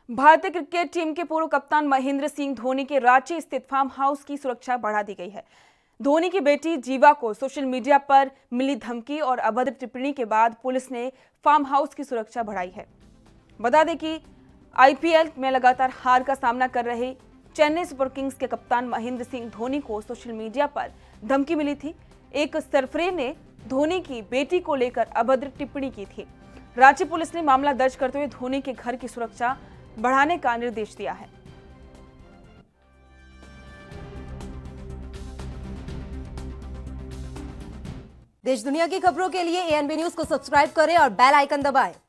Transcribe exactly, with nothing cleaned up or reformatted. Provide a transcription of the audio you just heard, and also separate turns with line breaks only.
भारतीय cricket team के पूर्व कप्तान महेंद्र सिंह धोनी के रांची स्थित फार्म हाउस की सुरक्षा बढ़ा दी गई है। धोनी की बेटी जीवा को सोशल मीडिया पर मिली धमकी और अभद्र टिप्पणी के बाद पुलिस ने फार्म हाउस की सुरक्षा बढ़ाई है। बता दें कि आईपीएल में लगातार हार का सामना कर रहे चेन्नई सुपर किंग्स के कप्तान महेंद्र सिंह धोनी को सोशल मीडिया पर धमकी मिली थी। एक सरफरे ने धोनी की बेटी को लेकर अभद्र टिप्पणी की थी। रांची पुलिस ने मामला दर्ज करते हुए धोनी के घर की सुरक्षा बढ़ाने का निर्देश दिया है।
देश दुनिया की खबरों के लिए एएनबी न्यूज को सब्सक्राइब करें और बेल आइकन दबाएं।